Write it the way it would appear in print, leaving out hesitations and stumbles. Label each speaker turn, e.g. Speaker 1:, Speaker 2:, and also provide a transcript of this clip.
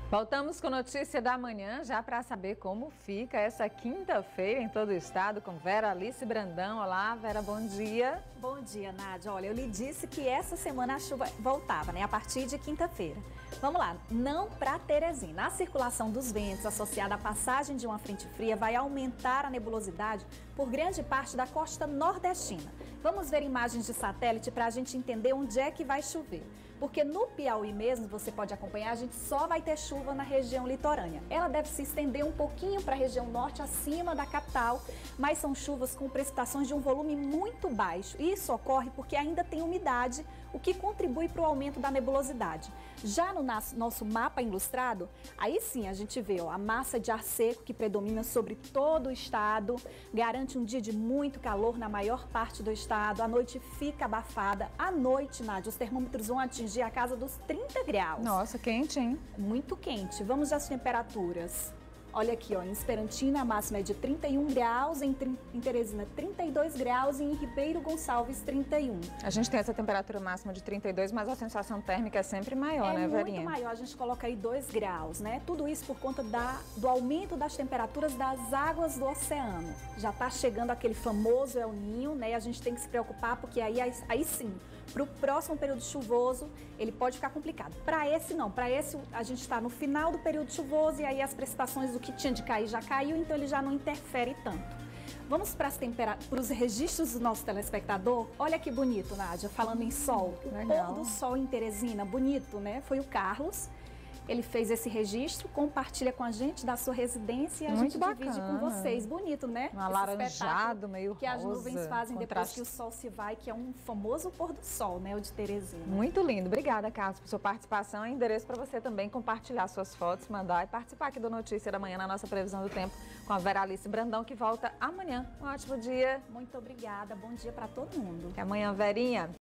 Speaker 1: Voltamos com notícia da manhã, já para saber como fica essa quinta-feira em todo o estado, com Vera Alice Brandão. Olá, Vera, bom dia.
Speaker 2: Bom dia, Nádia. Olha, eu lhe disse que essa semana a chuva voltava, né? A partir de quinta-feira. Vamos lá, não para Teresina. A circulação dos ventos associada à passagem de uma frente fria vai aumentar a nebulosidade por grande parte da costa nordestina. Vamos ver imagens de satélite para a gente entender onde é que vai chover. Porque no Piauí mesmo, você pode acompanhar, a gente só vai ter chuva na região litorânea. Ela deve se estender um pouquinho para a região norte, acima da capital, mas são chuvas com precipitações de um volume muito baixo. E isso ocorre porque ainda tem umidade, o que contribui para o aumento da nebulosidade. Já no nosso mapa ilustrado, aí sim a gente vê a massa de ar seco que predomina sobre todo o estado, garante um dia de muito calor na maior parte do estado, a noite fica abafada. À noite, Nádia, os termômetros vão atingir a casa dos 30 graus.
Speaker 1: Nossa, quente, hein?
Speaker 2: Muito quente. Vamos às temperaturas. Olha aqui, ó, em Esperantina a máxima é de 31 graus, em Teresina 32 graus e em Ribeiro Gonçalves 31.
Speaker 1: A gente tem essa temperatura máxima de 32, mas a sensação térmica é sempre maior, né, Verinha?
Speaker 2: É muito maior, a gente coloca aí 2 graus, né? Tudo isso por conta do aumento das temperaturas das águas do oceano. Já tá chegando aquele famoso El Niño, né? E a gente tem que se preocupar porque aí sim, para o próximo período chuvoso, ele pode ficar complicado. Para esse não, para esse a gente está no final do período chuvoso e aí as precipitações do que tinha de cair já caiu, então ele já não interfere tanto. Vamos para os registros do nosso telespectador. Olha que bonito, Nádia, falando em sol. O pôr do sol em Teresina, bonito, né? Foi o Carlos. Ele fez esse registro, compartilha com a gente da sua residência e a gente divide com vocês. Bonito, né?
Speaker 1: Um alaranjado, meio rosa.
Speaker 2: Que as nuvens fazem depois que o sol se vai, que é um famoso pôr do sol, né? O de Teresina.
Speaker 1: Muito lindo. Obrigada, Carlos, por sua participação. É endereço para você também compartilhar suas fotos, mandar e participar aqui do Notícia da Manhã na nossa previsão do tempo com a Vera Alice Brandão, que volta amanhã. Um ótimo dia.
Speaker 2: Muito obrigada. Bom dia para todo mundo.
Speaker 1: Até amanhã, Verinha.